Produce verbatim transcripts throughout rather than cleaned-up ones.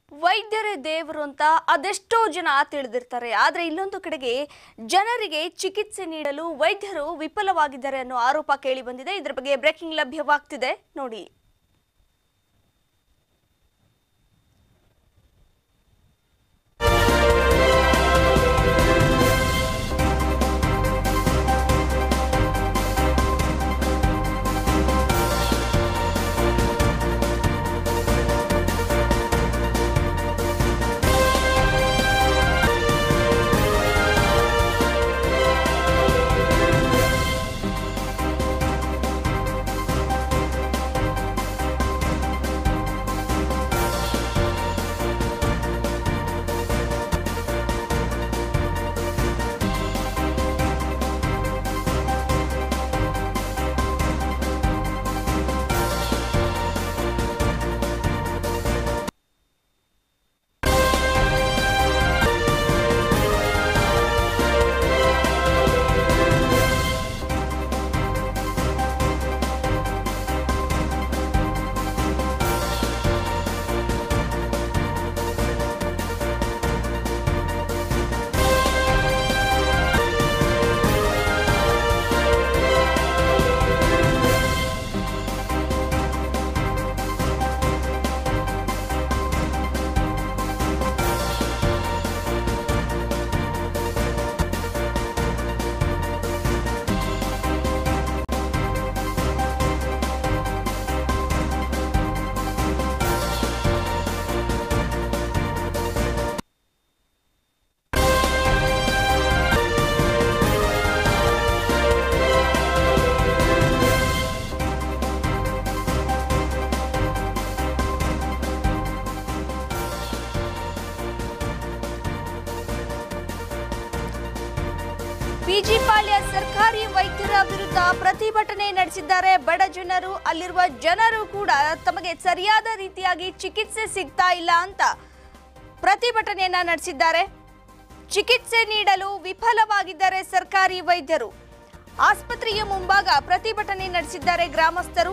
ವೈದ್ಯರೇ ದೇವರು ಅಂತ ಅದೆಷ್ಟೋ ಜನ ತಿಳಿದಿರ್ತಾರೆ. ಆದರೆ ಇಲ್ಲೊಂದು ಕಡೆಗೆ ಜನರಿಗೆ ಚಿಕಿತ್ಸೆ ನೀಡಲು ವೈದ್ಯರು ವಿಫಲವಾಗಿದ್ದಾರೆ ಅನ್ನೋ ಆರೋಪ ಕೇಳಿ ಬಂದಿದೆ. ಇದರ ಬಗ್ಗೆ ಬ್ರೇಕಿಂಗ್ ಲಭ್ಯವಾಗ್ತಿದೆ ನೋಡಿ. ಪಿಜಿಪಾಳ್ಯ ಸರ್ಕಾರಿ ವೈದ್ಯರ ವಿರುದ್ಧ ಪ್ರತಿಭಟನೆ ನಡೆಸಿದ್ದಾರೆ ಬಡ ಜನರು. ಅಲ್ಲಿರುವ ಜನರು ಕೂಡ ತಮಗೆ ಸರಿಯಾದ ರೀತಿಯಾಗಿ ಚಿಕಿತ್ಸೆ ಸಿಗ್ತಾ ಇಲ್ಲ ಅಂತ ಪ್ರತಿಭಟನೆಯನ್ನ ನಡೆಸಿದ್ದಾರೆ. ಚಿಕಿತ್ಸೆ ನೀಡಲು ವಿಫಲವಾಗಿದ್ದಾರೆ ಸರ್ಕಾರಿ ವೈದ್ಯರು. ಆಸ್ಪತ್ರೆಯ ಮುಂಭಾಗ ಪ್ರತಿಭಟನೆ ನಡೆಸಿದ್ದಾರೆ ಗ್ರಾಮಸ್ಥರು.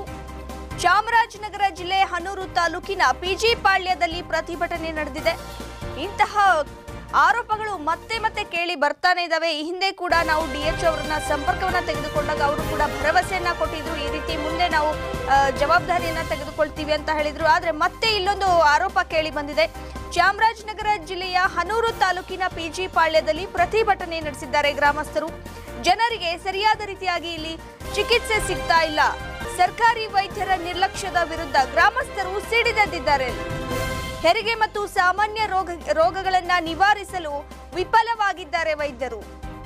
ಚಾಮರಾಜನಗರ ಜಿಲ್ಲೆ ಹನೂರು ತಾಲೂಕಿನ ಪಿಜಿಪಾಳ್ಯದಲ್ಲಿ ಪ್ರತಿಭಟನೆ ನಡೆದಿದೆ. ಇಂತಹ ಆರೋಪಗಳು ಮತ್ತೆ ಮತ್ತೆ ಕೇಳಿ ಬರ್ತಾನೆ ಇದಾವೆ. ಈ ಹಿಂದೆ ಕೂಡ ನಾವು ಡಿಎಚ್ ಅವರನ್ನ ಸಂಪರ್ಕವನ್ನ ತೆಗೆದುಕೊಂಡಾಗ ಅವರು ಕೂಡ ಭರವಸೆಯನ್ನ ಕೊಟ್ಟಿದ್ರು, ಈ ರೀತಿ ಮುಂದೆ ನಾವು ಜವಾಬ್ದಾರಿಯನ್ನ ತೆಗೆದುಕೊಳ್ತೀವಿ ಅಂತ ಹೇಳಿದ್ರು. ಆದ್ರೆ ಮತ್ತೆ ಇಲ್ಲೊಂದು ಆರೋಪ ಕೇಳಿ ಬಂದಿದೆ. ಚಾಮರಾಜನಗರ ಜಿಲ್ಲೆಯ ಹನೂರು ತಾಲೂಕಿನ ಪಿಜಿಪಾಳ್ಯದಲ್ಲಿ ಪ್ರತಿಭಟನೆ ನಡೆಸಿದ್ದಾರೆ ಗ್ರಾಮಸ್ಥರು. ಜನರಿಗೆ ಸರಿಯಾದ ರೀತಿಯಾಗಿ ಇಲ್ಲಿ ಚಿಕಿತ್ಸೆ ಸಿಗ್ತಾ ಇಲ್ಲ. ಸರ್ಕಾರಿ ವೈದ್ಯರ ನಿರ್ಲಕ್ಷ್ಯದ ವಿರುದ್ಧ ಗ್ರಾಮಸ್ಥರು ಸಿಡಿದೆದ್ದಿದ್ದಾರೆ. ಹೆರಿಗೆ ಮತ್ತು ಸಾಮಾನ್ಯ ರೋಗ ರೋಗಗಳನ್ನ ನಿವಾರಿಸಲು ವಿಫಲವಾಗಿದ್ದಾರೆ ವೈದ್ಯರು.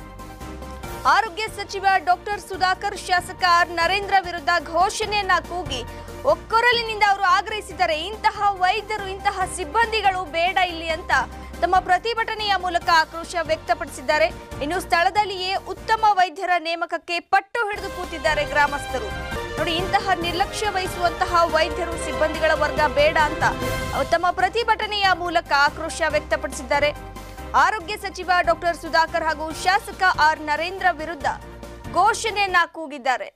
ಆರೋಗ್ಯ ಸಚಿವ ಡಾಕ್ಟರ್ ಸುಧಾಕರ್, ಶಾಸಕ ಆರ್ ನರೇಂದ್ರ ವಿರುದ್ಧ ಘೋಷಣೆಯನ್ನ ಕೂಗಿ ಒಕ್ಕೊರಲಿನಿಂದ ಅವರು ಆಗ್ರಹಿಸಿದ್ದಾರೆ. ಇಂತಹ ವೈದ್ಯರು, ಇಂತಹ ಸಿಬ್ಬಂದಿಗಳು ಬೇಡ ಇಲ್ಲಿ ಅಂತ ತಮ್ಮ ಪ್ರತಿಭಟನೆಯ ಮೂಲಕ ಆಕ್ರೋಶ ವ್ಯಕ್ತಪಡಿಸಿದ್ದಾರೆ. ಇನ್ನು ಸ್ಥಳದಲ್ಲಿಯೇ ಉತ್ತಮ ವೈದ್ಯರ ನೇಮಕಕ್ಕೆ ಪಟ್ಟು ಹಿಡಿದು ಕೂತಿದ್ದಾರೆ ಗ್ರಾಮಸ್ಥರು. ನೋಡಿ, ಇಂತಹ ನಿರ್ಲಕ್ಷ್ಯ ವಹಿಸುವಂತಹ ವೈದ್ಯರು, ಸಿಬ್ಬಂದಿಗಳ ವರ್ಗ ಬೇಡ ಅಂತ ತಮ್ಮ ಪ್ರತಿಭಟನೆಯ ಮೂಲಕ ಆಕ್ರೋಶ ವ್ಯಕ್ತಪಡಿಸಿದ್ದಾರೆ. ಆರೋಗ್ಯ ಸಚಿವ ಡಾಕ್ಟರ್ ಸುಧಾಕರ್ ಹಾಗೂ ಶಾಸಕ ಆರ್ ನರೇಂದ್ರ ವಿರುದ್ಧ ಘೋಷಣೆಯನ್ನ ಕೂಗಿದ್ದಾರೆ.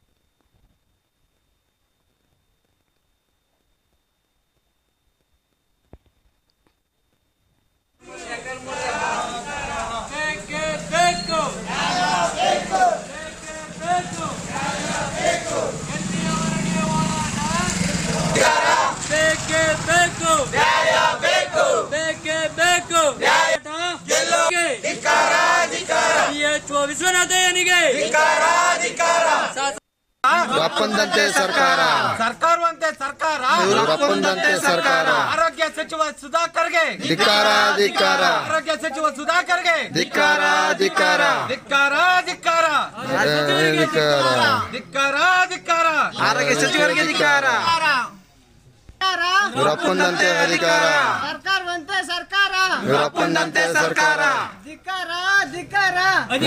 ವಿಶ್ವನಾಥಯ್ಯನಿಗೆ ಒಪ್ಪಂದಂತೆ ಸರ್ಕಾರ ಸರ್ಕಾರವಂತೆ ಸರ್ಕಾರ ಒಪ್ಪಂದಂತೆ ಸರ್ಕಾರ ಆರೋಗ್ಯ ಸಚಿವ ಸುಧಾಕರ್ಗೆ ಧಿಕ್ಕಾರ ಧಿಕ್ಕಾರ ಆರೋಗ್ಯ ಸಚಿವ ಸುಧಾಕರ್ಗೆ ಧಿಕ್ಕಾರ ಧಿಕ್ಕಾರ ಧಿಕ್ಕಾರ ಧಿಕ್ಕಾರ ಧಿಕ್ಕಾರ ಧಿಕ್ಕಾರ ಆರೋಗ್ಯ ಸಚಿವರಿಗೆ ಧಿಕ್ಕಾರ ಒಪ್ಪಂದಂತೆ ಅಧಿಕಾರ ಸರ್ಕಾರವಂತೆ ಸರ್ಕಾರ ಒಪ್ಪಂದಂತೆ ಸರ್ಕಾರ ಧಿಕ್ಕಾರ ಧಿಕ್ಕಾರ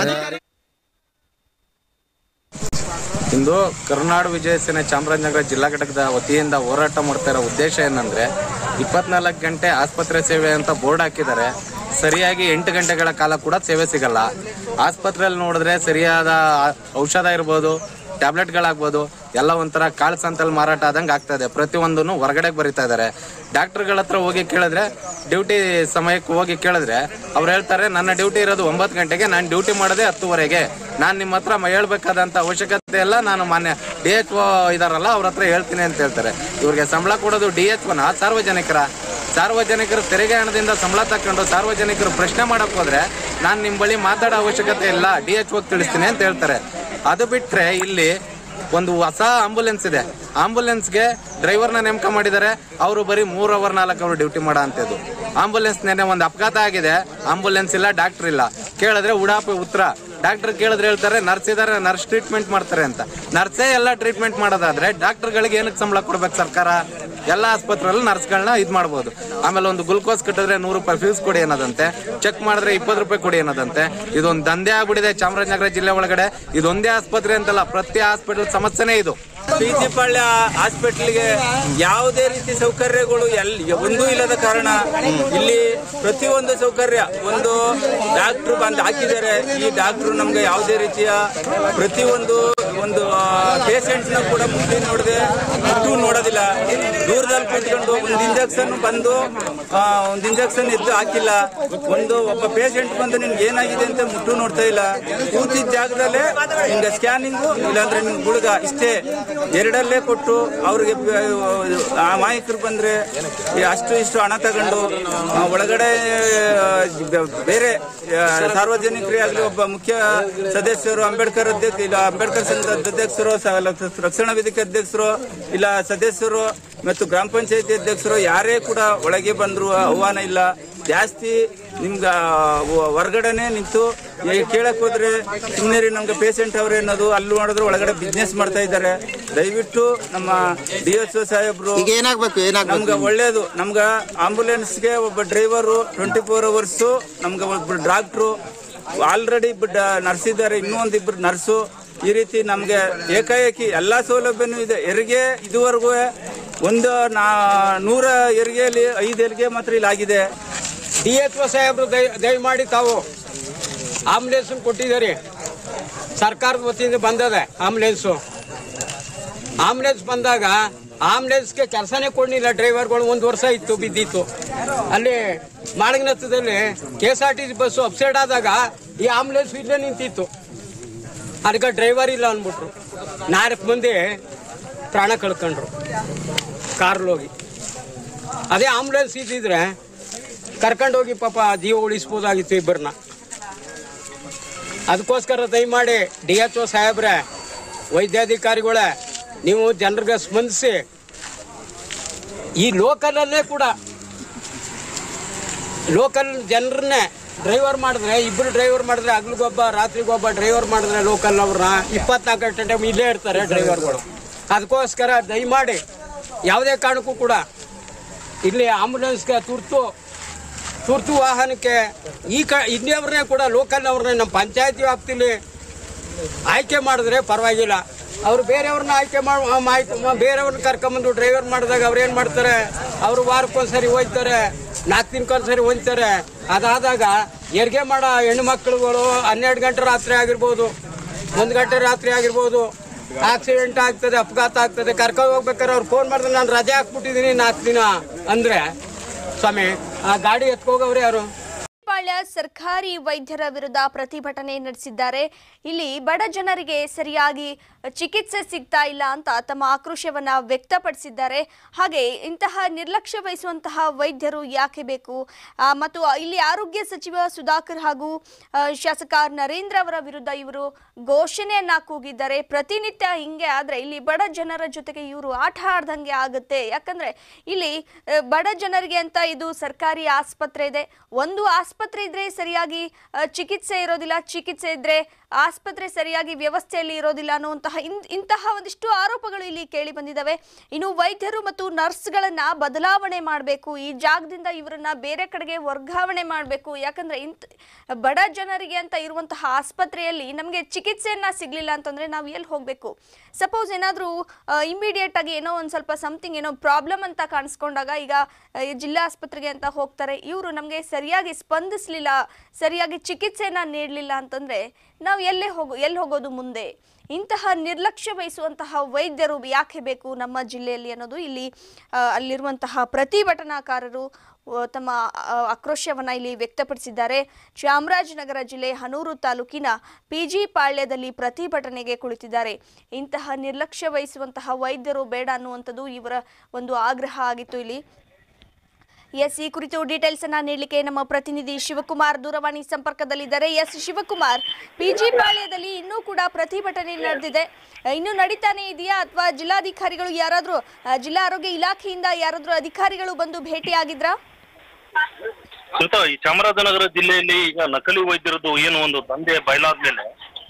ಇಂದು ಕರುನಾಡು ವಿಜಯ ಸೇನೆ ಚಾಮರಾಜನಗರ ಜಿಲ್ಲಾ ಘಟಕದ ವತಿಯಿಂದ ಹೋರಾಟ ಮಾಡ್ತಾ ಇರೋ ಉದ್ದೇಶ ಏನಂದ್ರೆ ಇಪ್ಪತ್ನಾಲ್ಕು ಗಂಟೆ ಆಸ್ಪತ್ರೆ ಸೇವೆ ಅಂತ ಬೋರ್ಡ್ ಹಾಕಿದ್ದಾರೆ. ಸರಿಯಾಗಿ ಎಂಟು ಗಂಟೆಗಳ ಕಾಲ ಕೂಡ ಸೇವೆ ಸಿಗಲ್ಲ. ಆಸ್ಪತ್ರೆಯಲ್ಲಿ ನೋಡಿದ್ರೆ ಸರಿಯಾದ ಔಷಧ ಇರ್ಬೋದು, ಟ್ಯಾಬ್ಲೆಟ್ಗಳಾಗ್ಬೋದು, ಎಲ್ಲ ಒಂಥರ ಕಾಳು ಸಂತಲ್ಲಿ ಮಾರಾಟ ಆದಂಗೆ ಆಗ್ತಾ ಇದೆ. ಪ್ರತಿಯೊಂದನ್ನು ಹೊರಗಡೆ ಬರಿತಾ ಇದ್ದಾರೆ. ಡಾಕ್ಟರ್ಗಳ ಹತ್ರ ಹೋಗಿ ಕೇಳಿದ್ರೆ, ಡ್ಯೂಟಿ ಸಮಯಕ್ಕೆ ಹೋಗಿ ಕೇಳಿದ್ರೆ ಅವ್ರು ಹೇಳ್ತಾರೆ, ನನ್ನ ಡ್ಯೂಟಿ ಇರೋದು ಒಂಬತ್ತು ಗಂಟೆಗೆ, ನಾನು ಡ್ಯೂಟಿ ಮಾಡೋದೇ ಹತ್ತುವರೆಗೆ, ನಾನು ನಿಮ್ಮ ಹತ್ರ ಹೇಳ್ಬೇಕಾದಂಥ ಅವಶ್ಯಕತೆ ಎಲ್ಲ ನಾನು ಮಾನ್ಯ ಡಿ ಎಚ್ ಒ ಇದಾರಲ್ಲ ಅವ್ರ ಹತ್ರ ಹೇಳ್ತೀನಿ ಅಂತ ಹೇಳ್ತಾರೆ. ಇವ್ರಿಗೆ ಸಂಬಳ ಕೊಡೋದು ಡಿ ಎಚ್ ಒನ ಸಾರ್ವಜನಿಕರ ಸಾರ್ವಜನಿಕರು ತೆರಿಗೆ ಹಣದಿಂದ ಸಂಬಳ ತಕೊಂಡು ಸಾರ್ವಜನಿಕರು ಪ್ರಶ್ನೆ ಮಾಡಕ್ ಹೋದ್ರೆ ನಾನು ನಿಮ್ಮ ಬಳಿ ಮಾತಾಡೋ ಅವಶ್ಯಕತೆ ಇಲ್ಲ, ಡಿ ಎಚ್ ಒ ತಿಳಿಸ್ತೀನಿ ಅಂತ ಹೇಳ್ತಾರೆ. ಅದು ಬಿಟ್ರೆ ಇಲ್ಲಿ ಒಂದು ಹೊಸ ಆಂಬುಲೆನ್ಸ್ ಇದೆ. ಆಂಬುಲೆನ್ಸ್ಗೆ ಡ್ರೈವರ್ನ ನೇಮಕ ಮಾಡಿದ್ದಾರೆ. ಅವರು ಬರೀ ಮೂರ್ ಅವರ್ ನಾಲ್ಕು ಅವರು ಡ್ಯೂಟಿ ಮಾಡೋ ಅಂಥದ್ದು. ಆಂಬುಲೆನ್ಸ್ ನೆನೆ ಒಂದು ಅಪಘಾತ ಆಗಿದೆ, ಆಂಬುಲೆನ್ಸ್ ಇಲ್ಲ, ಡಾಕ್ಟರ್ ಇಲ್ಲ. ಕೇಳಿದ್ರೆ ಉಡಾಪಿ ಉತ್ತರ. ಡಾಕ್ಟರ್ ಕೇಳಿದ್ರೆ ಹೇಳ್ತಾರೆ ನರ್ಸ್ ಇದಾರೆ, ನರ್ಸ್ ಟ್ರೀಟ್ಮೆಂಟ್ ಮಾಡ್ತಾರೆ ಅಂತ. ನರ್ಸೇ ಎಲ್ಲ ಟ್ರೀಟ್ಮೆಂಟ್ ಮಾಡೋದಾದ್ರೆ ಡಾಕ್ಟರ್ಗಳಿಗೆ ಏನಕ್ಕೆ ಸಂಬಳ ಕೊಡ್ಬೇಕು ಸರ್ಕಾರ? ಎಲ್ಲ ಆಸ್ಪತ್ರೆಯಲ್ಲಿ ನರ್ಸ್ಗಳನ್ನ ಇದು ಮಾಡ್ಬೋದು. ಆಮೇಲೆ ಒಂದು ಗ್ಲುಕೋಸ್ ಕಟ್ಟಿದ್ರೆ ನೂರು ರೂಪಾಯಿ ಫೀಸ್ ಕೊಡಿ ಅನ್ನೋದಂತೆ, ಚೆಕ್ ಮಾಡಿದ್ರೆ ಇಪ್ಪತ್ತು ರೂಪಾಯಿ ಕೊಡಿ ಅನ್ನೋದಂತೆ. ಇದೊಂದು ದಂಧೆ ಆಗ್ಬಿಟ್ಟಿದೆ ಚಾಮರಾಜನಗರ ಜಿಲ್ಲೆ ಒಳಗಡೆ. ಇದೊಂದೇ ಆಸ್ಪತ್ರೆ ಅಂತಲ್ಲ, ಪ್ರತಿ ಹಾಸ್ಪಿಟಲ್ ಸಮಸ್ಯೆನೇ ಇದು. ಪಿ ಜಿ ಪಾಳ್ಯ ಹಾಸ್ಪಿಟ್ಲಿಗೆ ಯಾವುದೇ ರೀತಿ ಸೌಕರ್ಯಗಳು ಎಲ್ ಒಂದೂ ಇಲ್ಲದ ಕಾರಣ ಇಲ್ಲಿ ಪ್ರತಿಯೊಂದು ಸೌಕರ್ಯ ಒಂದು ಡಾಕ್ಟ್ರು ಬಂದು ಹಾಕಿದ್ದಾರೆ. ಈ ಡಾಕ್ಟ್ರು ನಮ್ಗೆ ಯಾವುದೇ ರೀತಿಯ ಪ್ರತಿಯೊಂದು ಒಂದು ಪೇಷಂಟ್ನ ಕೂಡ ಮುಟ್ಟಿ ನೋಡದೆ ಮುಟ್ಟು ನೋಡೋದಿಲ್ಲ. ದೂರದಲ್ಲಿ ಕೂತ್ಕೊಂಡು ಒಂದು ಇಂಜೆಕ್ಷನ್ ಬಂದು ಒಂದು ಇಂಜೆಕ್ಷನ್ ಇದ್ದು ಹಾಕಿಲ್ಲ. ಒಂದು ಒಬ್ಬ ಪೇಷಂಟ್ ಬಂದು ನಿಮ್ಗೆ ಏನಾಗಿದೆ ಅಂತ ಮುಟ್ಟು ನೋಡ್ತಾ ಇಲ್ಲ. ಕೂತಿದ್ದ ಜಾಗದಲ್ಲೇ ನಿಮ್ಗೆ ಸ್ಕ್ಯಾನಿಂಗು ಇಲ್ಲಾಂದ್ರೆ ನಿಮ್ಗೆ ಗುಳ್ಗ ಇಷ್ಟೇ ಎರಡಲ್ಲೇ ಕೊಟ್ಟು ಅವ್ರಿಗೆ ಆ ಮಾಯಕರು ಬಂದ್ರೆ ಅಷ್ಟು ಇಷ್ಟು ಹಣ ತಗೊಂಡು ಒಳಗಡೆ ಬೇರೆ ಸಾರ್ವಜನಿಕರೇ ಆಗಲಿ ಒಬ್ಬ ಮುಖ್ಯ ಸದಸ್ಯರು, ಅಂಬೇಡ್ಕರ್ ಅಧ್ಯಕ್ಷ ಇಲ್ಲ ಅಂಬೇಡ್ಕರ್ ಸಂಘದ ಅಧ್ಯಕ್ಷರು, ರಕ್ಷಣಾ ವೇದಿಕೆ ಅಧ್ಯಕ್ಷರು ಇಲ್ಲ ಸದಸ್ಯರು ಮತ್ತು ಗ್ರಾಮ ಪಂಚಾಯತಿ ಅಧ್ಯಕ್ಷರು ಯಾರೇ ಕೂಡ ಒಳಗೆ ಬಂದ್ರು ಆಹ್ವಾನ ಇಲ್ಲ. ಜಾಸ್ತಿ ನಿಮ್ಗೆ ಹೊರಗಡೆನೆ ನಿಂತು ಕೇಳಕ್ ಹೋದ್ರೆ ಸುಮ್ಮನೆ ನಮ್ಗೆ ಪೇಷಂಟ್ ಅವ್ರೆ ಅನ್ನೋದು. ಅಲ್ಲಿ ನೋಡಿದ್ರೆ ಒಳಗಡೆ ಬಿಸ್ನೆಸ್ ಮಾಡ್ತಾ ಇದ್ದಾರೆ. ದಯವಿಟ್ಟು ನಮ್ಮ ಡಿ ಎಚ್ ಒ ಸಾಹೇಬ್ರು ನಮ್ಗೆ ಒಳ್ಳೇದು, ನಮ್ಗೆ ಆಂಬುಲೆನ್ಸ್ಗೆ ಒಬ್ಬ ಡ್ರೈವರು ಟ್ವೆಂಟಿ ಫೋರ್ ಅವರ್ಸು, ನಮ್ಗೆ ಒಬ್ಬರು ಡಾಕ್ಟ್ರು ಆಲ್ರೆಡಿ ನರ್ಸ್ ಇದ್ದಾರೆ, ಇನ್ನೂ ಒಂದಿಬ್ರು ನರ್ಸು. ಈ ರೀತಿ ನಮ್ಗೆ ಏಕಾಏಕಿ ಎಲ್ಲಾ ಸೌಲಭ್ಯನೂ ಇದೆ. ಹೆರಿಗೆ ಇದುವರೆಗೂ ಒಂದು ನಾ ನೂರ ಹೆರಿಗೆಯಲ್ಲಿ ಐದು ಹೆರಿಗೆ ಮಾತ್ರ ಇಲ್ಲಿ ಆಗಿದೆ. ಡಿ ಎಚ್ ಒ ಸಾಹೇಬ್ರು ದಯ ದಯಮಾಡಿ ತಾವು ಆಂಬುಲೆನ್ಸ್ ಕೊಟ್ಟಿದ್ದಾರೆ. ಸರ್ಕಾರದ ವತಿಯಿಂದ ಬಂದದೆ ಆಂಬುಲೆನ್ಸು. ಆಂಬುಲೆನ್ಸ್ ಬಂದಾಗ ಆಂಬುಲೆನ್ಸ್ಗೆ ಕೆಲಸನೇ ಕೊಡಲಿಲ್ಲ ಡ್ರೈವರ್ಗಳು. ಒಂದು ವರ್ಷ ಇತ್ತು ಬಿದ್ದಿತ್ತು. ಅಲ್ಲಿ ಮಾಳಗನತ್ತದಲ್ಲಿ K S R T C bus upside ಆದಾಗ ಈ ಆಂಬುಲೆನ್ಸ್ ಇಲ್ಲೇ ನಿಂತಿತ್ತು. ಅದಕ್ಕೆ ಡ್ರೈವರ್ ಇಲ್ಲ ಅಂದ್ಬಿಟ್ರು. ನಾಲ್ಕು ಮಂದಿ ಪ್ರಾಣ ಕಳ್ಕೊಂಡ್ರು ಕಾರ್ಲೋಗಿ. ಅದೇ ಆಂಬುಲೆನ್ಸ್ ಇದ್ದಿದ್ರೆ ಕರ್ಕೊಂಡೋಗಿ ಪಾಪ ಜೀವ ಉಳಿಸ್ಬೋದಾಗಿತ್ತು ಇಬ್ಬರನ್ನ. ಅದಕ್ಕೋಸ್ಕರ ದಯಮಾಡಿ ಡಿ ಎಚ್ ಒ ಸಾಹೇಬ್ರೆ, ವೈದ್ಯಾಧಿಕಾರಿಗಳೇ, ನೀವು ಜನರಿಗೆ ಸ್ಪಂದಿಸಿ ಈ ಲೋಕಲಲ್ಲೇ ಕೂಡ ಲೋಕಲ್ ಜನರನ್ನೇ ಡ್ರೈವರ್ ಮಾಡಿದ್ರೆ, ಇಬ್ಬರು ಡ್ರೈವರ್ ಮಾಡಿದ್ರೆ ಹಗ್ಲಿಗೊಬ್ಬ ರಾತ್ರಿಗೊಬ್ಬ ಡ್ರೈವರ್ ಮಾಡಿದ್ರೆ ಲೋಕಲ್ ಅವ್ರನ್ನ ಇಪ್ಪತ್ನಾಲ್ಕು ಗಂಟೆ ಟೈಮ್ ಇಲ್ಲೇ ಇರ್ತಾರೆ ಡ್ರೈವರ್ಗಳು. ಅದಕ್ಕೋಸ್ಕರ ದಯಮಾಡಿ ಯಾವುದೇ ಕಾರಣಕ್ಕೂ ಕೂಡ ಇಲ್ಲಿ ಆಂಬುಲೆನ್ಸ್ಗೆ ತುರ್ತು ತುರ್ತು ವಾಹನಕ್ಕೆ ಈ ಕ ಇಲ್ಲಿಯವ್ರನ್ನೇ ಕೂಡ ಲೋಕಲ್ನವ್ರನ್ನೇ ನಮ್ಮ ಪಂಚಾಯತಿ ವ್ಯಾಪ್ತಿಲಿ ಆಯ್ಕೆ ಮಾಡಿದ್ರೆ ಪರವಾಗಿಲ್ಲ. ಅವರು ಬೇರೆಯವ್ರನ್ನ ಆಯ್ಕೆ ಮಾಡಿ ಮಾಹಿತಿ ಬೇರೆಯವ್ರನ್ನ ಕರ್ಕೊಂಬಂದು ಡ್ರೈವರ್ ಮಾಡಿದಾಗ ಅವ್ರು ಏನು ಮಾಡ್ತಾರೆ, ಅವರು ವಾರಕ್ಕೊಂದ್ಸರಿ ಹೋಗ್ತಾರೆ, ನಾಲ್ಕು ದಿನಕ್ಕೊಂದ್ಸರಿ ಹೊಂತಾರೆ. ಅದಾದಾಗ ಹೆರಿಗೆ ಮಾಡೋ ಹೆಣ್ಣು ಮಕ್ಕಳುಗಳು ಹನ್ನೆರಡು ಗಂಟೆ ರಾತ್ರಿ ಆಗಿರ್ಬೋದು, ಒಂದು ಗಂಟೆ ರಾತ್ರಿ ಆಗಿರ್ಬೋದು, ಆಕ್ಸಿಡೆಂಟ್ ಆಗ್ತದೆ, ಅಪಘಾತ ಆಗ್ತದೆ. ಕರ್ಕೊಂಡು ಹೋಗ್ಬೇಕಾದ್ರೆ ಅವ್ರು ಫೋನ್ ಮಾಡಿದ್ರೆ ನಾನು ರಜೆ ಹಾಕ್ಬಿಟ್ಟಿದ್ದೀನಿ ನಾಲ್ಕು ದಿನ ಅಂದರೆ, ಸ್ವಾಮಿ ಆ ಗಾಡಿ ಎತ್ಕೋಗವ್ರೆ ಯಾರು? ಪಾಳ್ಯ ಸರ್ಕಾರಿ ವೈದ್ಯರ ವಿರುದ್ಧ ಪ್ರತಿಭಟನೆ ನಡೆಸಿದ್ದಾರೆ. ಇಲ್ಲಿ ಬಡ ಜನರಿಗೆ ಸರಿಯಾಗಿ ಚಿಕಿತ್ಸೆ ಸಿಗ್ತಾ ಇಲ್ಲ ಅಂತ ತಮ್ಮ ಆಕ್ರೋಶವನ್ನ ವ್ಯಕ್ತಪಡಿಸಿದ್ದಾರೆ. ಹಾಗೆ ಇಂತಹ ನಿರ್ಲಕ್ಷ್ಯ ವಹಿಸುವಂತಹ ವೈದ್ಯರು ಯಾಕೆ ಬೇಕು? ಮತ್ತು ಇಲ್ಲಿ ಆರೋಗ್ಯ ಸಚಿವ ಸುಧಾಕರ್ ಹಾಗೂ ಶಾಸಕ ನರೇಂದ್ರ ಅವರ ವಿರುದ್ಧ ಇವರು ಘೋಷಣೆಯನ್ನ ಕೂಗಿದ್ದಾರೆ. ಪ್ರತಿನಿತ್ಯ ಹಿಂಗೆ ಆದ್ರೆ ಇಲ್ಲಿ ಬಡ ಜನರ ಜೊತೆಗೆ ಇವರು ಆಟ ಆಡ್ದಂಗೆ ಆಗುತ್ತೆ. ಯಾಕಂದ್ರೆ ಇಲ್ಲಿ ಬಡ ಜನರಿಗೆ ಅಂತ ಇದು ಸರ್ಕಾರಿ ಆಸ್ಪತ್ರೆ ಇದೆ. ಒಂದು ಆಸ್ಪತ್ರೆ ಇದ್ರೆ ಸರಿಯಾಗಿ ಚಿಕಿತ್ಸೆ ಇರೋದಿಲ್ಲ, ಚಿಕಿತ್ಸೆ ಇದ್ರೆ ಆಸ್ಪತ್ರೆ ಸರಿಯಾಗಿ ವ್ಯವಸ್ಥೆಯಲ್ಲಿ ಇರೋದಿಲ್ಲ ಅನ್ನುವಂತಹ ಇಂತಹ ಒಂದಿಷ್ಟು ಆರೋಪಗಳು ಇಲ್ಲಿ ಕೇಳಿ ಬಂದಿದ್ದಾವೆ. ಇನ್ನು ವೈದ್ಯರು ಮತ್ತು ನರ್ಸ್ಗಳನ್ನ ಬದಲಾವಣೆ ಮಾಡಬೇಕು, ಈ ಜಾಗದಿಂದ ಇವರನ್ನ ಬೇರೆ ಕಡೆಗೆ ವರ್ಗಾವಣೆ ಮಾಡಬೇಕು. ಯಾಕಂದ್ರೆ ಇಂತ ಬಡ ಜನರಿಗೆ ಅಂತ ಇರುವಂತಹ ಆಸ್ಪತ್ರೆಯಲ್ಲಿ ನಮಗೆ ಚಿಕಿತ್ಸೆಯನ್ನ ಸಿಗ್ಲಿಲ್ಲ ಅಂತಂದ್ರೆ ನಾವು ಎಲ್ಲಿ ಹೋಗ್ಬೇಕು? ಸಪೋಸ್ ಏನಾದ್ರೂ ಇಮಿಡಿಯೇಟ್ ಆಗಿ ಏನೋ ಒಂದ್ ಸ್ವಲ್ಪ ಸಮಥಿಂಗ್ ಏನೋ ಪ್ರಾಬ್ಲಮ್ ಅಂತ ಕಾಣಿಸ್ಕೊಂಡಾಗ ಈಗ ಜಿಲ್ಲಾ ಆಸ್ಪತ್ರೆಗೆ ಅಂತ ಹೋಗ್ತಾರೆ. ಇವರು ನಮಗೆ ಸರಿಯಾಗಿ ಸ್ಪಂದಿಸಲಿಲ್ಲ, ಸರಿಯಾಗಿ ಚಿಕಿತ್ಸೆಯನ್ನ ನೀಡಲಿಲ್ಲ ಅಂತಂದ್ರೆ ನಾವು ಎಲ್ಲೇ ಹೋಗೋ ಎಲ್ಲಿ ಹೋಗೋದು ಮುಂದೆ? ಇಂತಹ ನಿರ್ಲಕ್ಷ್ಯ ವಹಿಸುವಂತಹ ವೈದ್ಯರು ಯಾಕೆ ಬೇಕು ನಮ್ಮ ಜಿಲ್ಲೆಯಲ್ಲಿ ಅನ್ನೋದು ಇಲ್ಲಿ ಅಲ್ಲಿರುವಂತಹ ಪ್ರತಿಭಟನಾಕಾರರು ತಮ್ಮ ಆಕ್ರೋಶವನ್ನ ಇಲ್ಲಿ ವ್ಯಕ್ತಪಡಿಸಿದ್ದಾರೆ. ಚಾಮರಾಜನಗರ ಜಿಲ್ಲೆ ಹನೂರು ತಾಲೂಕಿನ ಪಿಜಿ ಪಾಳ್ಯದಲ್ಲಿ ಪ್ರತಿಭಟನೆಗೆ ಕುಳಿತಿದ್ದಾರೆ. ಇಂತಹ ನಿರ್ಲಕ್ಷ್ಯ ವಹಿಸುವಂತಹ ವೈದ್ಯರು ಬೇಡ ಅನ್ನುವಂಥದ್ದು ಇವರ ಒಂದು ಆಗ್ರಹ ಆಗಿತ್ತು. ಇಲ್ಲಿ ಎಸ್ ಈ ಕುರಿತು ಡೀಟೇಲ್ಸ್ ಅನ್ನ ನೀಡಲಿಕ್ಕೆ ನಮ್ಮ ಪ್ರತಿನಿಧಿ ಶಿವಕುಮಾರ್ ದೂರವಾಣಿ ಸಂಪರ್ಕದಲ್ಲಿದ್ದಾರೆ. ಎಸ್ ಶಿವಕುಮಾರ್, ಪಿಜಿ ಪಾಳ್ಯದಲ್ಲಿ ಇನ್ನೂ ಕೂಡ ಪ್ರತಿಭಟನೆ ನಡೆದಿದೆ, ಇನ್ನೂ ನಡೀತಾನೆ ಇದೆಯಾ ಅಥವಾ ಜಿಲ್ಲಾಧಿಕಾರಿಗಳು ಯಾರಾದ್ರೂ ಜಿಲ್ಲಾ ಆರೋಗ್ಯ ಇಲಾಖೆಯಿಂದ ಯಾರಾದ್ರೂ ಅಧಿಕಾರಿಗಳು ಬಂದು ಭೇಟಿಯಾಗಿದ್ರಾ? ಈ ಚಾಮರಾಜನಗರ ಜಿಲ್ಲೆಯಲ್ಲಿ ಈಗ ನಕಲಿ ವೈದ್ಯರದ್ದು ಏನು ಒಂದು ದಂಧೆ ಬಯಲಾದ್ಮೇಲೆ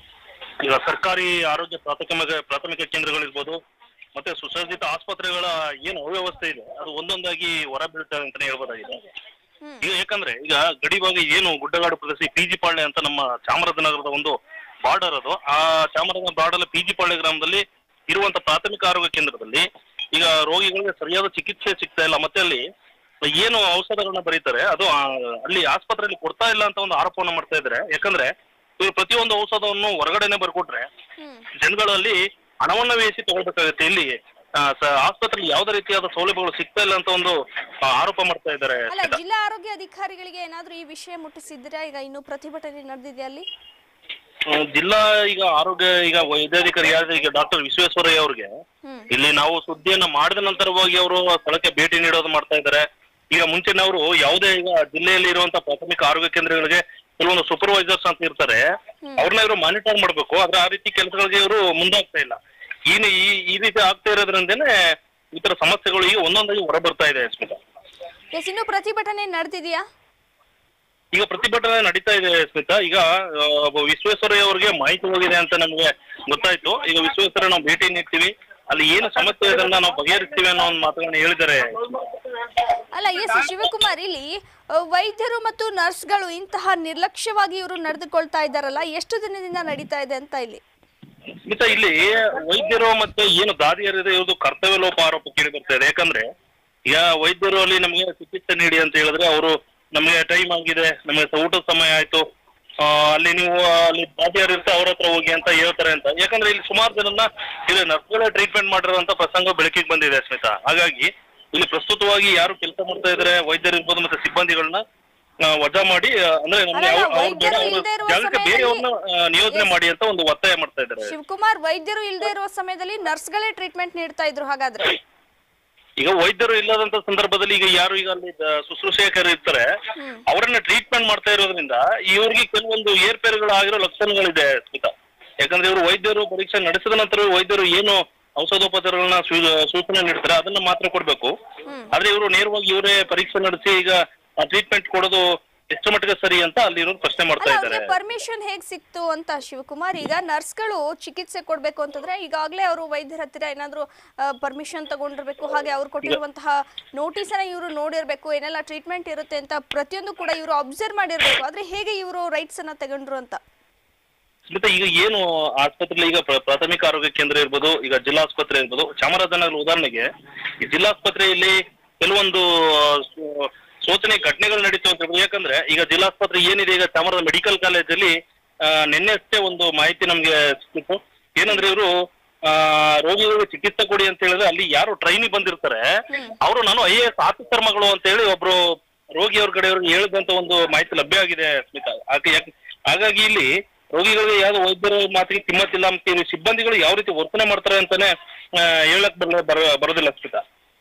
ಈಗ ಸರ್ಕಾರಿ ಆರೋಗ್ಯ ಪ್ರಾಥಮಿಕ ಪ್ರಾಥಮಿಕ ಕೇಂದ್ರಗಳಿರ್ಬೋದು ಮತ್ತೆ ಸುಸಜ್ಜಿತ ಆಸ್ಪತ್ರೆಗಳ ಏನು ಅವ್ಯವಸ್ಥೆ ಇದೆ ಅದು ಒಂದೊಂದಾಗಿ ಹೊರ ಬೀಳ್ತದೆ ಅಂತಾನೆ ಹೇಳ್ಬೋದಾಗಿದೆ. ಈಗ ಯಾಕಂದ್ರೆ ಈಗ ಗಡಿಭಾಗ ಏನು ಗುಡ್ಡಗಾಡು ಪ್ರದೇಶ ಪಿಜಿ ಪಾಳ್ಯ ಅಂತ ನಮ್ಮ ಚಾಮರಾಜನಗರದ ಒಂದು ಬಾರ್ಡರ್ ಅದು. ಆ ಚಾಮರಾಜನಗರ ಬಾರ್ಡರ್ ಪಿಜಿ ಪಾಳ್ಯ ಗ್ರಾಮದಲ್ಲಿ ಇರುವಂತ ಪ್ರಾಥಮಿಕ ಆರೋಗ್ಯ ಕೇಂದ್ರದಲ್ಲಿ ಈಗ ರೋಗಿಗಳಿಗೆ ಸರಿಯಾದ ಚಿಕಿತ್ಸೆ ಸಿಗ್ತಾ ಇಲ್ಲ. ಮತ್ತೆ ಅಲ್ಲಿ ಏನು ಔಷಧಗಳನ್ನ ಬರೀತಾರೆ ಅದು ಅಲ್ಲಿ ಆಸ್ಪತ್ರೆಯಲ್ಲಿ ಕೊಡ್ತಾ ಇಲ್ಲ ಅಂತ ಒಂದು ಆರೋಪವನ್ನು ಮಾಡ್ತಾ ಇದ್ದಾರೆ. ಯಾಕಂದ್ರೆ ಇವರು ಪ್ರತಿಯೊಂದು ಔಷಧವನ್ನು ಹೊರಗಡೆನೆ ಬರ್ಕೊಟ್ರೆ ಜನಗಳಲ್ಲಿ ಹಣವನ್ನ ಬೇಯಿಸಿ ತಗೊಳ್ಬೇಕಾಗುತ್ತೆ. ಇಲ್ಲಿ ಆಸ್ಪತ್ರೆಯಲ್ಲಿ ಯಾವುದೇ ರೀತಿಯಾದ ಸೌಲಭ್ಯಗಳು ಸಿಗ್ತಾ ಇಲ್ಲ ಅಂತ ಒಂದು ಆರೋಪ ಮಾಡ್ತಾ ಇದ್ದಾರೆ. ಅಲ್ಲ, ಜಿಲ್ಲಾ ಆರೋಗ್ಯ ಅಧಿಕಾರಿಗಳಿಗೆ ಏನಾದ್ರೂ ಈ ವಿಷಯ ಮುಟ್ಟಿಸಿದ್ರೆ ಈಗ ಇನ್ನು ಪ್ರತಿಭಟನೆ ನಡೆದಿದೆ ಅಲ್ಲಿ? ಜಿಲ್ಲಾ ಈಗ ಆರೋಗ್ಯ ಈಗ ವೈದ್ಯಾಧಿಕಾರಿ ಯಾರು ಈಗ ಡಾಕ್ಟರ್ ವಿಶ್ವೇಶ್ವರಯ್ಯ ಅವ್ರಿಗೆ ಇಲ್ಲಿ ನಾವು ಸುದ್ದಿಯನ್ನ ಮಾಡಿದ ನಂತರವಾಗಿ ಅವರು ಸ್ಥಳಕ್ಕೆ ಭೇಟಿ ನೀಡೋದು ಮಾಡ್ತಾ ಇದ್ದಾರೆ. ಈಗ ಮುಂಚೆನೆ ಅವರು ಯಾವುದೇ ಈಗ ಜಿಲ್ಲೆಯಲ್ಲಿ ಇರುವಂತಹ ಪ್ರಾಥಮಿಕ ಆರೋಗ್ಯ ಕೇಂದ್ರಗಳಿಗೆ ಕೆಲವೊಂದು ಸೂಪರ್ವೈಸರ್ಸ್ ಅಂತ ಇರ್ತಾರೆ, ಅವ್ರನ್ನ ಇವರು ಮಾನಿಟರ್ ಮಾಡ್ಬೇಕು. ಆದ್ರೆ ಆ ರೀತಿ ಕೆಲಸಗಳಿಗೆ ಇವರು ಮುಂದಾಗ್ತಾ ಇಲ್ಲ. ಈ ಈ ರೀತಿ ಆಗ್ತಾ ಇರೋದ್ರಿಂದನೇ ಈ ತರ ಸಮಸ್ಯೆಗಳು ಈಗ ಒಂದೊಂದಾಗಿ ಹೊರ ಬರ್ತಾ ಇದೆ. ಸ್ಮಿತಾ, ಇನ್ನು ಪ್ರತಿಭಟನೆ ನಡೆದಿದೆಯಾ? ಈಗ ಪ್ರತಿಭಟನೆ ನಡೀತಾ ಇದೆ ಸ್ಮಿತಾ. ಈಗ ವಿಶ್ವೇಶ್ವರಯ್ಯ ಅವರಿಗೆ ಮಾಹಿತಿ ಹೋಗಿದೆ ಅಂತ ನಮ್ಗೆ ಗೊತ್ತಾಯ್ತು. ಈಗ ವಿಶ್ವೇಶ್ವರಯ್ಯ ನಾವು ಭೇಟಿ ನೀಡ್ತೀವಿ, ಅಲ್ಲಿ ಏನು ಸಮಸ್ಯೆ ಇದನ್ನ ನಾವು ಬಗೆಹರಿಸ್ತೀವಿ ಅನ್ನೋ ಒಂದು ಮಾತುಗಳನ್ನ ಹೇಳಿದ್ದಾರೆ. ಅಲ್ಲ ಎಸ್ ಶಿವಕುಮಾರ್, ಇಲ್ಲಿ ವೈದ್ಯರು ಮತ್ತು ನರ್ಸ್ಗಳು ಇಂತಹ ನಿರ್ಲಕ್ಷ್ಯವಾಗಿ ಇವರು ನಡೆದುಕೊಳ್ತಾ ಇದ್ದಾರಲ್ಲ, ಎಷ್ಟು ದಿನದಿಂದ ನಡೀತಾ ಇದೆ ಅಂತ ಇಲ್ಲಿ? ಸ್ಮಿತಾ, ಇಲ್ಲಿ ವೈದ್ಯರು ಮತ್ತೆ ಏನು ದಾದಿಯರಿದೆ ಇವ್ರದ್ದು ಕರ್ತವ್ಯ ಲೋಪ ಆರೋಪ ಕೇಳಿ ಬರ್ತಾ ಇದೆ. ಯಾಕಂದ್ರೆ ಈಗ ವೈದ್ಯರು ಅಲ್ಲಿ ನಮಗೆ ಚಿಕಿತ್ಸೆ ನೀಡಿ ಅಂತ ಹೇಳಿದ್ರೆ ಅವರು ನಮಗೆ ಟೈಮ್ ಆಗಿದೆ, ನಮಗೆ ಊಟದ ಸಮಯ ಆಯ್ತು, ಅಲ್ಲಿ ನೀವು ಅಲ್ಲಿ ದಾದಿಯರು ಇರ್ತಾರೆ ಅವ್ರ ಹತ್ರ ಹೋಗಿ ಅಂತ ಹೇಳ್ತಾರೆ ಅಂತ. ಯಾಕಂದ್ರೆ ಇಲ್ಲಿ ಸುಮಾರು ಜನನ್ನ ಇಲ್ಲಿ ನರ್ಸ್ಗಳೇ ಟ್ರೀಟ್ಮೆಂಟ್ ಮಾಡಿರುವಂತ ಪ್ರಸಂಗ ಬೆಳಕಿಗೆ ಬಂದಿದೆ ಸ್ಮಿತಾ. ಹಾಗಾಗಿ ಇಲ್ಲಿ ಪ್ರಸ್ತುತವಾಗಿ ಯಾರು ಕೆಲಸ ಮಾಡ್ತಾ ಇದಾರೆ ವೈದ್ಯರು ಇರ್ಬೋದು ಮತ್ತೆ ಸಿಬ್ಬಂದಿಗಳನ್ನ ವಜಾ ಮಾಡಿ ಅಂದ್ರೆ ನಮ್ಗೆ ಜಾಗಕ್ಕೆ ಬೇರೆಯವ್ರನ್ನ ನಿಯೋಜನೆ ಮಾಡಿ ಅಂತ ಒಂದು ಒತ್ತಾಯ ಮಾಡ್ತಾ ಇದ್ದಾರೆ. ಶಿವಕುಮಾರ್, ವೈದ್ಯರು ಇಲ್ಲದೆ ಇರುವ ಸಮಯದಲ್ಲಿ ನರ್ಸ್ಗಳೇ ಟ್ರೀಟ್ಮೆಂಟ್ ನೀಡ್ತಾ ಇದ್ರು ಹಾಗಾದ್ರೆ? ಈಗ ವೈದ್ಯರು ಇಲ್ಲದಂತ ಸಂದರ್ಭದಲ್ಲಿ ಈಗ ಯಾರು ಈಗ ಅಲ್ಲಿ ಶುಶ್ರೂಷಕರು ಇರ್ತಾರೆ ಅವರನ್ನ ಟ್ರೀಟ್ಮೆಂಟ್ ಮಾಡ್ತಾ ಇರೋದ್ರಿಂದ ಇವ್ರಿಗೆ ಕೆಲವೊಂದು ಏರ್ಪೇರುಗಳು ಆಗಿರೋ ಲಕ್ಷಣಗಳಿದೆ ಸ್ಮಿತಾ. ಯಾಕಂದ್ರೆ ಇವರು ವೈದ್ಯರು ಪರೀಕ್ಷೆ ನಡೆಸಿದ ನಂತರ ವೈದ್ಯರು ಏನು ಔಷಧೋಪಚಾರಗಳನ್ನ ಸೂಚನೆ ನೀಡ್ತಾರೆ ಅದನ್ನ ಮಾತ್ರ ಕೊಡ್ಬೇಕು. ಆದ್ರೆ ಇವರು ನೇರವಾಗಿ ಇವರೇ ಪರೀಕ್ಷೆ ನಡೆಸಿ ಈಗ ಟ್ರೀಟ್ಮೆಂಟ್ ಕೊಡೋದು ಎಷ್ಟು ಮಟ್ಟಿಗೆ ಸರಿ ಅಂತ ಅಲ್ಲಿ ಇರೋರು ಪ್ರಶ್ನೆ ಮಾಡ್ತಾ ಇದ್ದಾರೆ. ಪರ್ಮಿಷನ್ ಹೇಗ್ ಸಿಕ್ತು ಅಂತ ಶಿವಕುಮಾರ್? ಈಗ ನರ್ಸ್ಗಳು ಚಿಕಿತ್ಸೆ ಕೊಡ್ಬೇಕು ಅಂತಂದ್ರೆ ಈಗಾಗಲೇ ಅವರು ವೈದ್ಯರ ಹತ್ತಿರ ಏನಾದ್ರು ಪರ್ಮಿಷನ್ ತಗೊಂಡಿರ್ಬೇಕು, ಹಾಗೆ ಅವ್ರು ಕೊಟ್ಟಿರುವಂತಹ ನೋಟಿಸ್ ಅನ್ನ ಇವರು ನೋಡಿರ್ಬೇಕು, ಏನೆಲ್ಲ ಟ್ರೀಟ್ಮೆಂಟ್ ಇರುತ್ತೆ ಅಂತ ಪ್ರತಿಯೊಂದು ಕೂಡ ಇವರು ಅಬ್ಸರ್ವ್ ಮಾಡಿರ್ಬೇಕು. ಆದ್ರೆ ಹೇಗೆ ಇವರು ರೈಟ್ಸ್ ಅನ್ನ ತಗೊಂಡ್ರು ಅಂತ? ಮತ್ತೆ ಈಗ ಏನು ಆಸ್ಪತ್ರೆಯಲ್ಲಿ ಈಗ ಪ್ರಾಥಮಿಕ ಆರೋಗ್ಯ ಕೇಂದ್ರ ಇರ್ಬೋದು, ಈಗ ಜಿಲ್ಲಾ ಆಸ್ಪತ್ರೆ ಇರ್ಬೋದು, ಚಾಮರಾಜನಗರ ಉದಾಹರಣೆಗೆ ಈ ಜಿಲ್ಲಾಸ್ಪತ್ರೆಯಲ್ಲಿ ಕೆಲವೊಂದು ಶೋಚನೆ ಘಟನೆಗಳು ನಡೀತು ಅಂತ ಹೇಳ್ಬೋದು. ಯಾಕಂದ್ರೆ ಈಗ ಜಿಲ್ಲಾಸ್ಪತ್ರೆ ಏನಿದೆ ಈಗ ಚಾಮರಾಜ ಮೆಡಿಕಲ್ ಕಾಲೇಜಲ್ಲಿ ನಿನ್ನೆ ಅಷ್ಟೇ ಒಂದು ಮಾಹಿತಿ ನಮ್ಗೆ ಸಿಕ್ಕಿತ್ತು. ಏನಂದ್ರೆ ಇವರು ಆ ರೋಗಿಗಳಿಗೆ ಚಿಕಿತ್ಸೆ ಕೊಡಿ ಅಂತ ಹೇಳಿದ್ರೆ ಅಲ್ಲಿ ಯಾರು ಟ್ರೈನಿಗೆ ಬಂದಿರ್ತಾರೆ ಅವರು ನಾನು ಐ ಎ ಎಸ್ ಆಫೀಸರ್ ಮಗಳು ಅಂತ ಹೇಳಿ ಒಬ್ರು ರೋಗಿಯವ್ರ ಕಡೆಯವ್ರಿಗೆ ಹೇಳಿದಂತ ಒಂದು ಮಾಹಿತಿ ಲಭ್ಯ ಆಗಿದೆ ಸ್ಮಿತಾ. ಹಾಗಾಗಿ ಇಲ್ಲಿ ರೋಗಿಗಳಿಗೆ ಯಾವ್ದು ವೈದ್ಯರ ಮಾತಿಗೆ ಕಿಮ್ಮತ್ತಿಲ್ಲ ಮತ್ತೆ ಸಿಬ್ಬಂದಿಗಳು ಯಾವ ರೀತಿ ವರ್ತನೆ ಮಾಡ್ತಾರೆ ಅಂತಾನೆ ಹೇಳಕ್ ಬರ ಬರೋದಿಲ್ಲ Smita.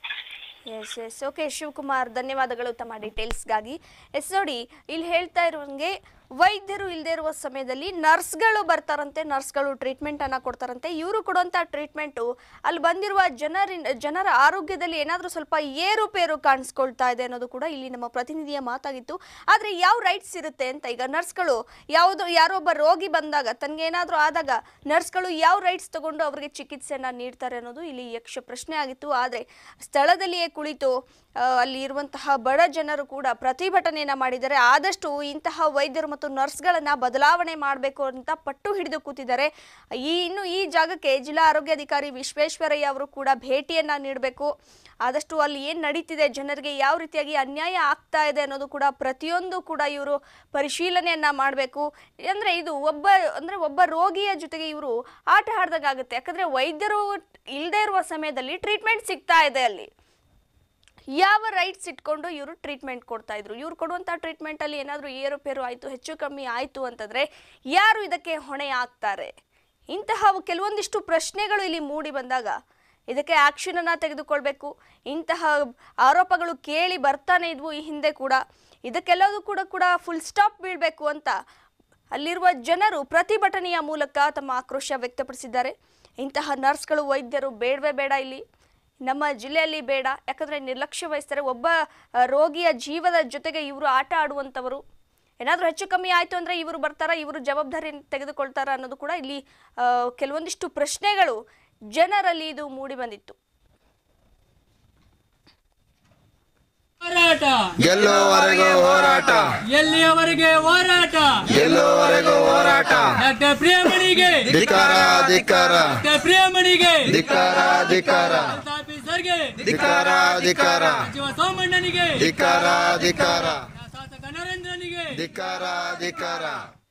S S okay Shivakumar, ಧನ್ಯವಾದಗಳು ತಮ್ಮ ಡೀಟೇಲ್ಸ್ಗಾಗಿ. ಎಸ್ ನೋಡಿ, ಇಲ್ಲಿ ಹೇಳ್ತಾ ಇರುವಂಗೆ ವೈದ್ಯರು ಇಲ್ಲದೆ ಇರುವ ಸಮಯದಲ್ಲಿ ನರ್ಸ್ಗಳು ಬರ್ತಾರಂತೆ, ನರ್ಸ್ಗಳು ಟ್ರೀಟ್ಮೆಂಟ್ ಅನ್ನ ಕೊಡ್ತಾರಂತೆ. ಇವರು ಕೊಡುವಂತ ಟ್ರೀಟ್ಮೆಂಟು ಅಲ್ಲಿ ಬಂದಿರುವ ಜನರ ಜನರ ಆರೋಗ್ಯದಲ್ಲಿ ಏನಾದರೂ ಸ್ವಲ್ಪ ಏರುಪೇರು ಕಾಣಿಸ್ಕೊಳ್ತಾ ಇದೆ ಅನ್ನೋದು ಕೂಡ ಇಲ್ಲಿ ನಮ್ಮ ಪ್ರತಿನಿಧಿಯ ಮಾತಾಗಿತ್ತು. ಆದರೆ ಯಾವ ರೈಟ್ಸ್ ಇರುತ್ತೆ ಅಂತ, ಈಗ ನರ್ಸ್ಗಳು ಯಾವುದು ಯಾರೊಬ್ಬ ರೋಗಿ ಬಂದಾಗ ತನಗೇನಾದರೂ ಆದಾಗ ನರ್ಸ್ಗಳು ಯಾವ ರೈಟ್ಸ್ ತಗೊಂಡು ಅವರಿಗೆ ಚಿಕಿತ್ಸೆಯನ್ನ ನೀಡ್ತಾರೆ ಅನ್ನೋದು ಇಲ್ಲಿ ಯಕ್ಷ ಪ್ರಶ್ನೆ ಆಗಿತ್ತು. ಆದರೆ ಸ್ಥಳದಲ್ಲಿಯೇ ಕುಳಿತು ಅಲ್ಲಿ ಇರುವಂತಹ ಬಡ ಜನರು ಕೂಡ ಪ್ರತಿಭಟನೆಯನ್ನ ಮಾಡಿದ್ದಾರೆ. ಆದಷ್ಟು ಇಂತಹ ವೈದ್ಯರು ಮತ್ತು ನರ್ಸ್ಗಳನ್ನ ಬದಲಾವಣೆ ಮಾಡಬೇಕು ಅಂತ ಪಟ್ಟು ಹಿಡಿದು ಕೂತಿದ್ದಾರೆ. ಈ ಇನ್ನು ಈ ಜಾಗಕ್ಕೆ ಜಿಲ್ಲಾ ಆರೋಗ್ಯಾಧಿಕಾರಿ ವಿಶ್ವೇಶ್ವರಯ್ಯ ಅವರು ಕೂಡ ಭೇಟಿಯನ್ನ ನೀಡಬೇಕು. ಆದಷ್ಟು ಅಲ್ಲಿ ಏನು ನಡೀತಿದೆ, ಜನರಿಗೆ ಯಾವ ರೀತಿಯಾಗಿ ಅನ್ಯಾಯ ಆಗ್ತಾ ಇದೆ ಅನ್ನೋದು ಕೂಡ ಪ್ರತಿಯೊಂದು ಕೂಡ ಇವರು ಪರಿಶೀಲನೆಯನ್ನ ಮಾಡಬೇಕು. ಅಂದ್ರೆ ಇದು ಒಬ್ಬ ಅಂದ್ರೆ ಒಬ್ಬ ರೋಗಿಯ ಜೊತೆಗೆ ಇವರು ಆಟ ಆಡ್ದಾಗುತ್ತೆ. ಯಾಕಂದ್ರೆ ವೈದ್ಯರು ಇಲ್ಲದೆ ಇರುವ ಸಮಯದಲ್ಲಿ ಟ್ರೀಟ್ಮೆಂಟ್ ಸಿಗ್ತಾ ಇದೆ. ಅಲ್ಲಿ ಯಾವ ರೈಟ್ಸ್ ಇಟ್ಕೊಂಡು ಇವರು ಟ್ರೀಟ್ಮೆಂಟ್ ಕೊಡ್ತಾ ಇದ್ರು? ಇವ್ರು ಕೊಡುವಂಥ ಟ್ರೀಟ್ಮೆಂಟಲ್ಲಿ ಏನಾದರೂ ಏರುಪೇರು ಆಯಿತು, ಹೆಚ್ಚು ಕಮ್ಮಿ ಆಯಿತು ಅಂತಂದರೆ ಯಾರು ಇದಕ್ಕೆ ಹೊಣೆ ಆಗ್ತಾರೆ? ಇಂತಹ ಕೆಲವೊಂದಿಷ್ಟು ಪ್ರಶ್ನೆಗಳು ಇಲ್ಲಿ ಮೂಡಿ ಬಂದಾಗ ಇದಕ್ಕೆ ಆ್ಯಕ್ಷನನ್ನು ತೆಗೆದುಕೊಳ್ಬೇಕು. ಇಂತಹ ಆರೋಪಗಳು ಕೇಳಿ ಬರ್ತಾನೆ ಇದ್ವು ಈ ಹಿಂದೆ ಕೂಡ. ಇದಕ್ಕೆಲ್ಲದೂ ಕೂಡ ಕೂಡ ಫುಲ್ ಸ್ಟಾಪ್ ಬೀಳಬೇಕು ಅಂತ ಅಲ್ಲಿರುವ ಜನರು ಪ್ರತಿಭಟನೆಯ ಮೂಲಕ ತಮ್ಮ ಆಕ್ರೋಶ ವ್ಯಕ್ತಪಡಿಸಿದ್ದಾರೆ. ಇಂತಹ ನರ್ಸ್ಗಳು, ವೈದ್ಯರು ಬೇಡವೇ ಬೇಡ, ಇಲ್ಲಿ ನಮ್ಮ ಜಿಲ್ಲೆಯಲ್ಲಿ ಬೇಡ. ಯಾಕಂದರೆ ನಿರ್ಲಕ್ಷ್ಯ ವಹಿಸ್ತಾರೆ. ಒಬ್ಬ ರೋಗಿಯ ಜೀವದ ಜೊತೆಗೆ ಇವರು ಆಟ ಆಡುವಂಥವರು. ಏನಾದರೂ ಹೆಚ್ಚು ಕಮ್ಮಿ ಆಯಿತು ಅಂದರೆ ಇವರು ಬರ್ತಾರ, ಇವರು ಜವಾಬ್ದಾರಿ ತೆಗೆದುಕೊಳ್ತಾರ ಅನ್ನೋದು ಕೂಡ ಇಲ್ಲಿ ಕೆಲವೊಂದಿಷ್ಟು ಪ್ರಶ್ನೆಗಳು ಜನರಲ್ಲಿ ಇದು ಮೂಡಿ ಬಂದಿತ್ತು. ಹೋರಾಟ ಗೆಲ್ಲುವವರೆಗೂ ಹೋರಾಟ, ಎಲ್ಲಿಯವರೆಗೆ ಹೋರಾಟ, ಗೆಲ್ಲುವವರೆಗೂ ಹೋರಾಟ. ಡಾಕ್ಟರ್ ಪ್ರಿಯಮಣಿಗೆ ಧಿಕ್ಕಾರ ಧಿಕ್ಕಾರ, ಡಾಕ್ಟರ್ ಪ್ರಿಯಮಣಿಗೆ ಧಿಕ್ಕಾರ ಧಿಕ್ಕಾರ, ಆಫೀಸರ್ಗೆ ಧಿಕ್ಕಾರ ಧಿಕ್ಕಾರ, ಸಚಿವ ಸೋಮಣ್ಣನಿಗೆ ಧಿಕ್ಕಾರ ಧಿಕ್ಕಾರ, ಶಾಸಕ ನರೇಂದ್ರನಿಗೆ ಧಿಕ್ಕಾರ ಧಿಕ್ಕಾರ.